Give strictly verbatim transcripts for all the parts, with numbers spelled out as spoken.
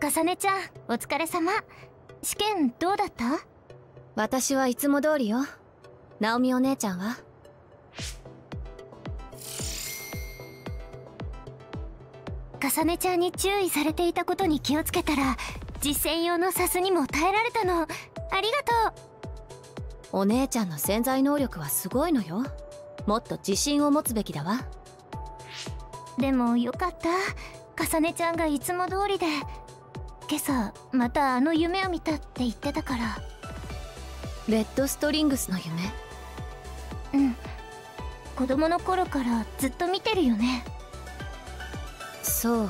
かさねちゃん、お疲れ様。試験どうだった？ 私はいつも通りよ。ナオミお姉ちゃんは？ かさねちゃんに注意されていたことに気をつけたら、実践用のサスにも耐えられたの。ありがとう。お姉ちゃんの潜在能力はすごいのよ。もっと自信を持つべきだわ。 でもよかった。かさねちゃんがいつも通りで、今朝またあの夢を見たって言ってたから。 レッドストリングスの夢？うん、子供の頃からずっと見てるよね。 そうね。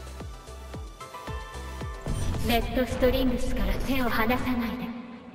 レッドストリングスから手を離さないで。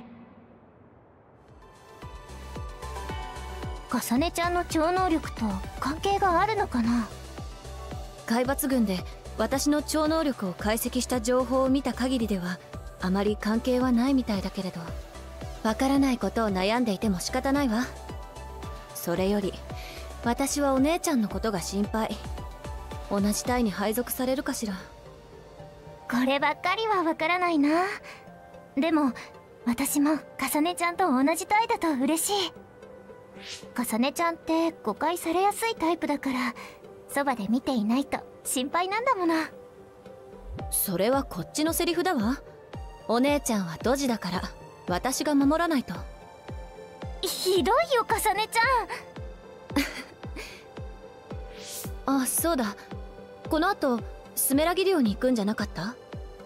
かさねちゃんの超能力と関係があるのかな？ 海抜群で私の超能力を解析した情報を見た限りではあまり関係はないみたいだけれど、わからないことを悩んでいても仕方ないわ。それより私はお姉ちゃんのことが心配。同じ隊に配属されるかしら。 こればっかりはわからないな。でも私もかさねちゃんと同じ隊だと嬉しい。かさねちゃんって誤解されやすいタイプだから、そばで見ていないと心配なんだもの。 それはこっちのセリフだわ。お姉ちゃんはドジだから私が守らないと。 ひどいよかさねちゃんあ、そうだ。この後スメラギ漁に行くんじゃなかった？ あ、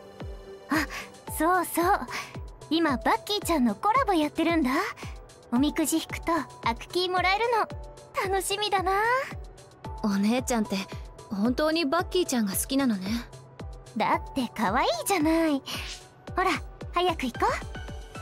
そうそう。今バッキーちゃんのコラボやってるんだ。おみくじ引くとアクキーもらえるの。楽しみだな。 お姉ちゃんって本当にバッキーちゃんが好きなのね。 だって可愛いじゃない。ほら早く行こう。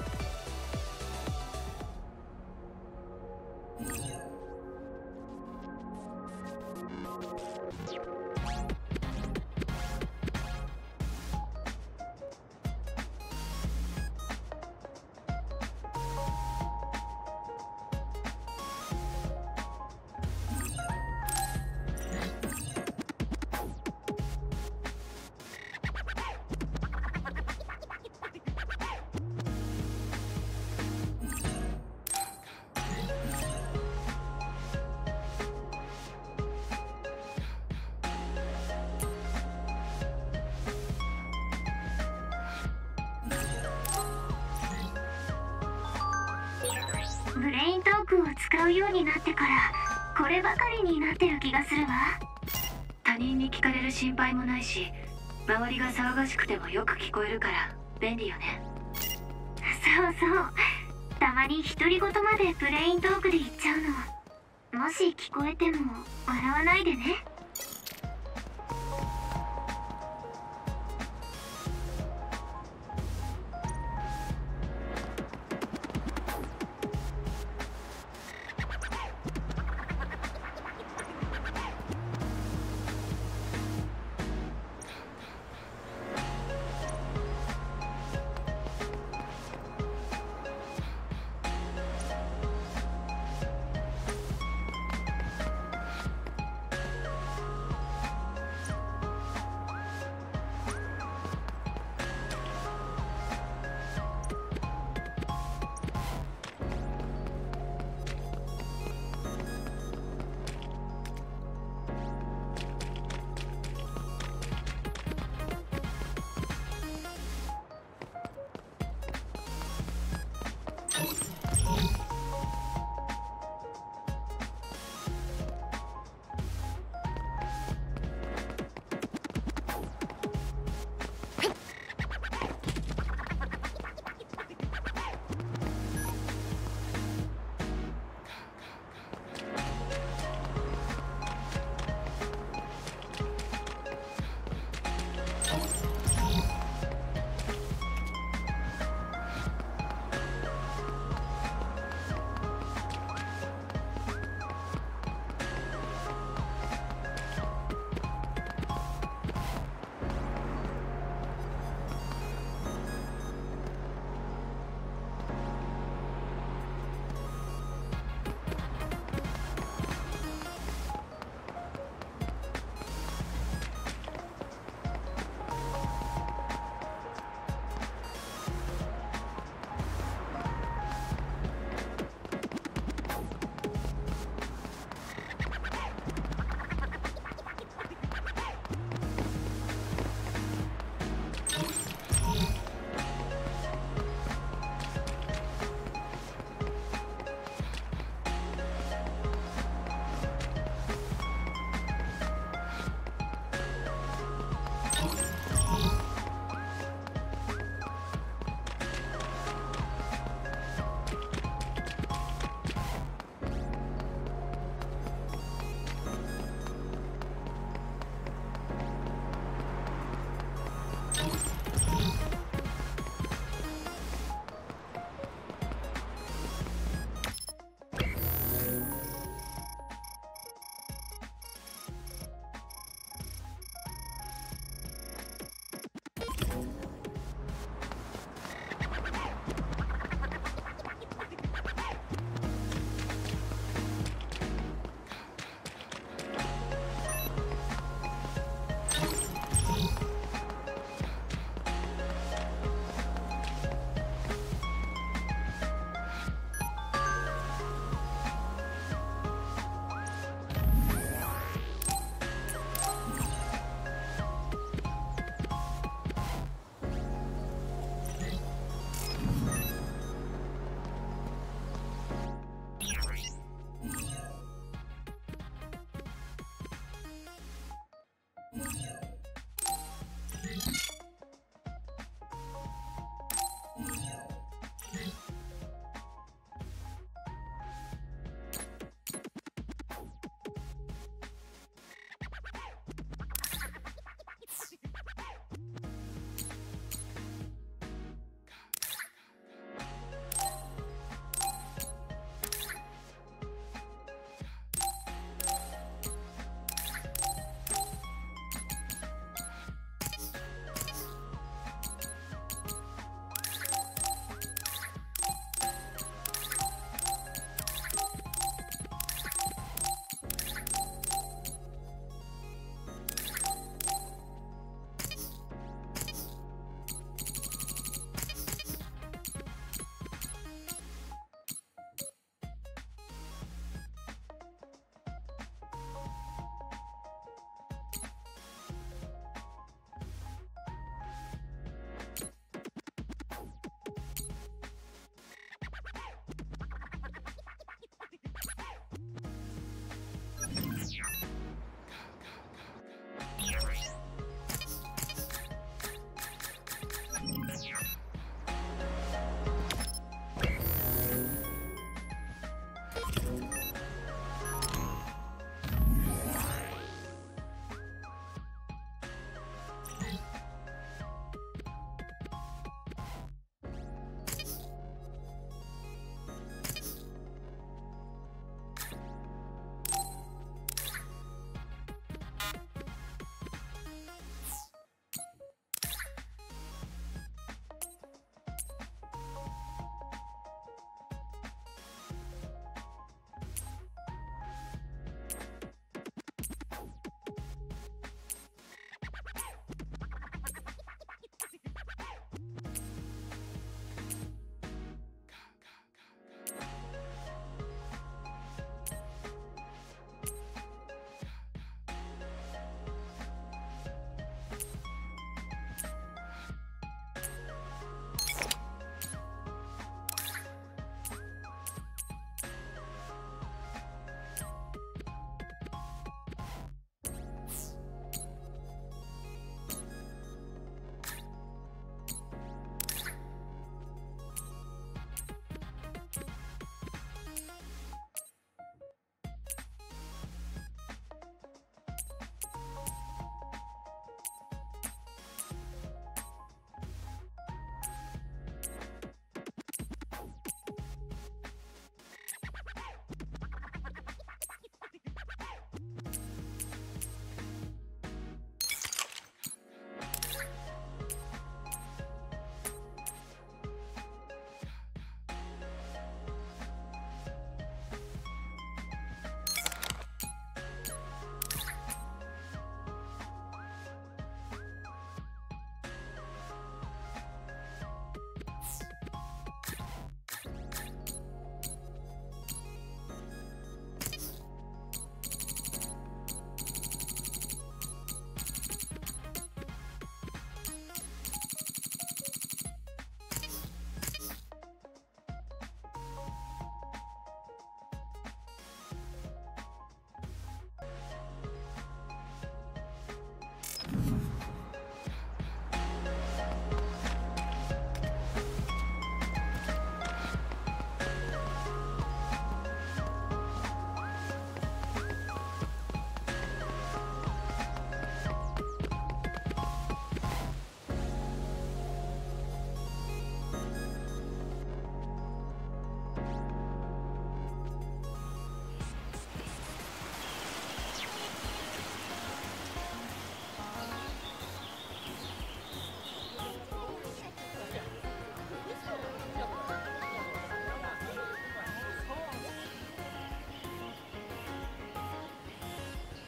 ブレイントークを使うようになってからこればかりになってる気がするわ。 他人に聞かれる心配もないし、周りが騒がしくてもよく聞こえるから便利よね。 そうそう、たまに独り言までブレイントークで言っちゃうの。もし聞こえても笑わないでね。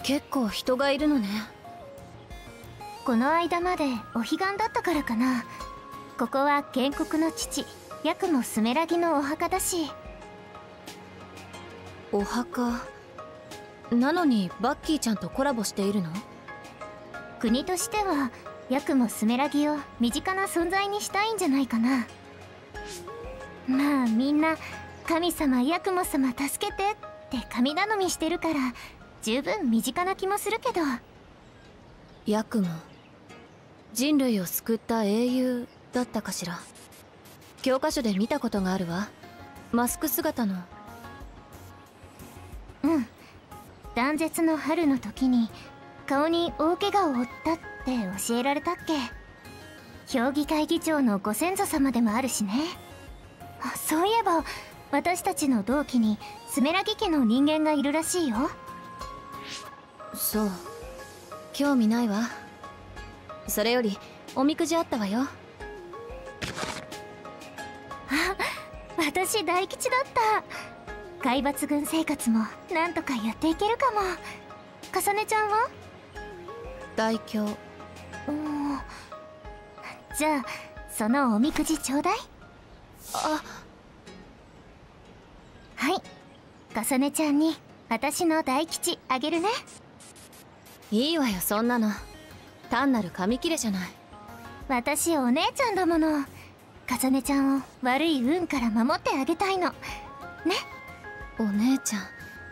結構人がいるのね。 この間までお彼岸だったからかな。ここは建国の父ヤクモスメラギのお墓だし。 お墓なのにバッキーちゃんとコラボしているの？ 国としてはヤクモスメラギを身近な存在にしたいんじゃないかな。まあみんな神様ヤクモ様助けてって神頼みしてるから十分身近な気もするけど。 ヤクモ、人類を救った英雄だったかしら。教科書で見たことがあるわ。マスク姿の。 うん、断絶の春の時に顔に大怪我を負ったって教えられたっけ。評議会議長のご先祖様でもあるしね。あ、そういえば私たちの同期にスメラギ家の人間がいるらしいよ。 そう、興味ないわ。それよりおみくじあったわよ。 あ、私大吉だった。海抜軍生活もなんとかやっていけるかも。かさねちゃんは？ 大凶。 おー、じゃあそのおみくじちょうだい。 あ、 はい、かさねちゃんに私の大吉あげるね。 いいわよそんなの。単なる紙切れじゃない。 私お姉ちゃんだもの。かさねちゃんを悪い運から守ってあげたいのね。 お姉ちゃん、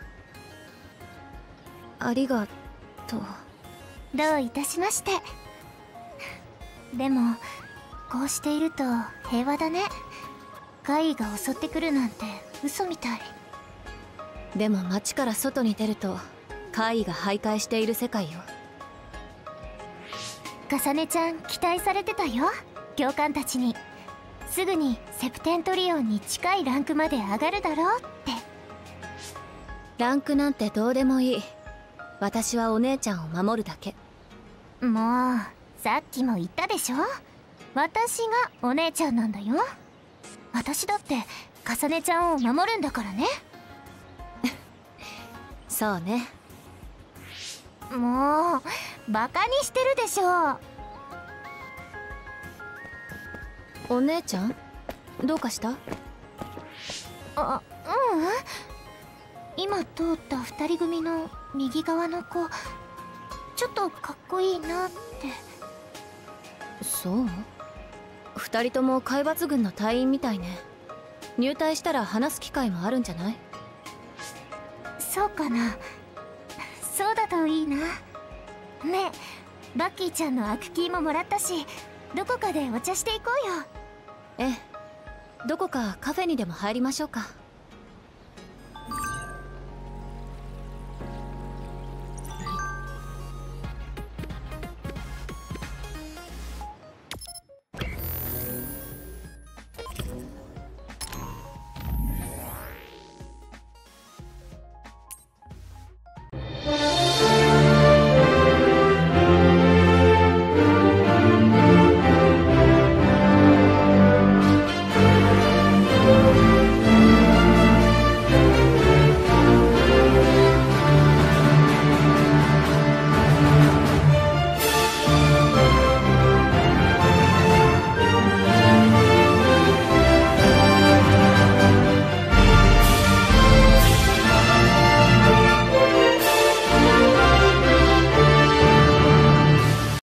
ありがとう。 どういたしまして。でもこうしていると平和だね。怪異が襲ってくるなんて嘘みたい。 でも街から外に出ると怪異が徘徊している世界よ。 かさねちゃん期待されてたよ、教官たちに。すぐにセプテントリオンに近いランクまで上がるだろうって。 ランクなんてどうでもいい。私はお姉ちゃんを守るだけ。 もうさっきも言ったでしょ、私がお姉ちゃんなんだよ。私だってかさねちゃんを守るんだからね。 そうね。 もうバカにしてるでしょ。 お姉ちゃんどうかした？ あ、ううん。今通ったふたり組の右側の子、ちょっとかっこいいなって。 そう？二人とも海抜軍の隊員みたいね。入隊したら話す機会もあるんじゃない？ そうかな。そうだといいな。ねえ、バッキーちゃんのアクキーももらったし、どこかでお茶していこうよ。 ええ、どこかカフェにでも入りましょうか。